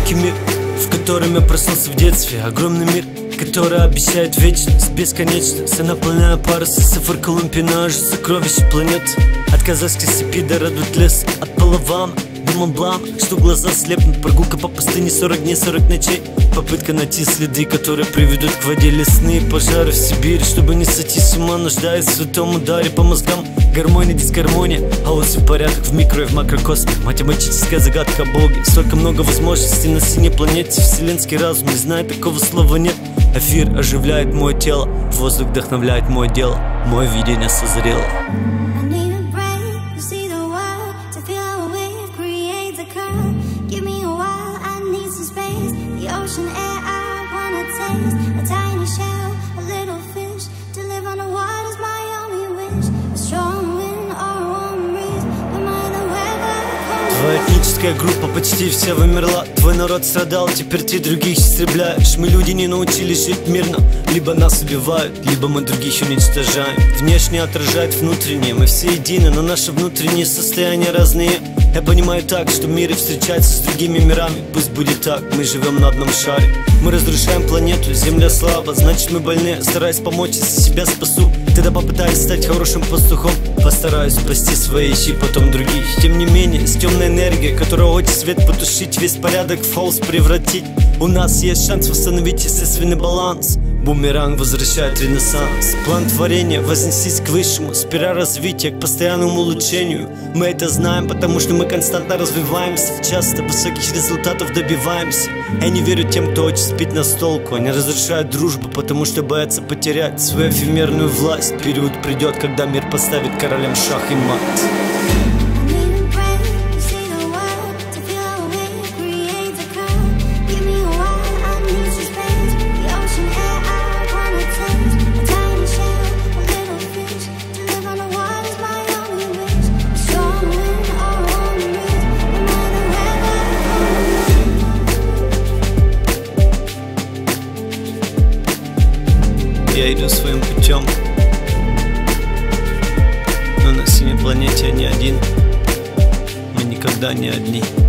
маленький мир, в котором я проснулся в детстве. Огромный мир, который обещает вечность, бесконечность. Инопланетная пара, сифр Колумбинаж, сокровища планет. От казахской степи до радует лес, от Палавана до Монблана, что глаза слепнут. Прогулка по пустыне, 40 дней, 40 ночей. Попытка найти следы, которые приведут к воде. Лесные пожары в Сибири, чтобы не сойти с ума, нуждается в святом ударе по мозгам. Гармония, дисгармония, а вот все порядок в микро и в макрокосме. Математическая загадка о Боге. Столько много возможностей на синей планете. Вселенский разум не знает, такого слова нет. Эфир оживляет мое тело, воздух вдохновляет мое дело. Мое видение созрело. Твоя этническая группа почти вся вымерла. Твой народ страдал, теперь ты других истребляешь. Мы люди не научились жить мирно. Либо нас убивают, либо мы других уничтожаем. Внешне отражает внутреннее. Мы все едины, но наши внутренние состояния разные. Я понимаю так, что мир встречается с другими мирами. Пусть будет так, мы живем на одном шаре. Мы разрушаем планету, земля слаба, значит мы больны. Стараюсь помочь, если себя спасу, тогда попытаюсь стать хорошим пастухом. Постараюсь спасти свои ищи, потом других. Тем не менее, с темной энергией, которая хочет свет потушить, весь порядок в хаос превратить. У нас есть шанс восстановить естественный баланс. Бумеранг возвращает ренессанс. План творения, вознесись к высшему. Спираль развития к постоянному улучшению. Мы это знаем, потому что мы константно развиваемся. Часто высоких результатов добиваемся. Я не верю тем, кто хочет сбить нас с толку. Они разрушают дружбу, потому что боятся потерять свою эфемерную власть. Период придет, когда мир поставит королем шах и мат. Я иду своим путем, но на синей планете я не один. Мы никогда не одни.